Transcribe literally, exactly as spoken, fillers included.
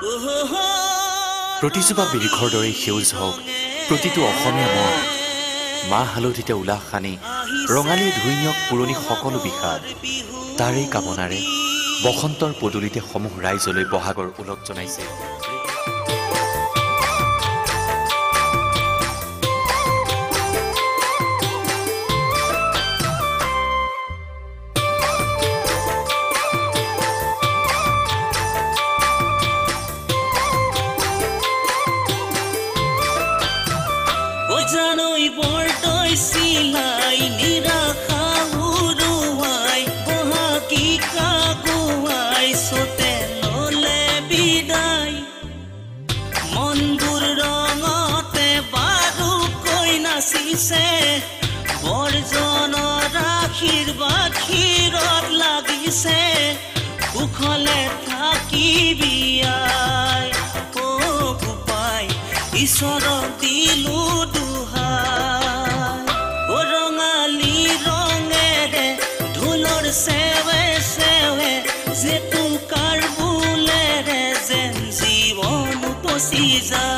প্ৰতিজোপা বৃক্ষৰ দৰে সেউজ হওক প্ৰতিটো অসমীয়া মন মাহ হালধিতে উলাহ সানি ৰঙালী ধুই নিয়ক পুৰণি সকলো বিষাদ তাৰেই কামনাৰে বসন্তৰ পদূলিতে সমূহ ৰাইজলৈ বহাগৰ ওলগ জনাইছে জানই বৰদৈ চিলাই নিৰাখা উৰুৱাই বহাগী কাগুৱাই চতে ললে বিদায় মনবোৰ ৰঙতে বাৰুকৈ নাচিছে বৰজনৰ আশীৰ্বাদ ক্ষীৰত লাগিছে কুশলে থাকিবি আই অ গোপাই ঈশ্বৰক দিলো সেৱে সেৱে যে তোৰ বুলেৰে যেন জীৱন উপচি যায়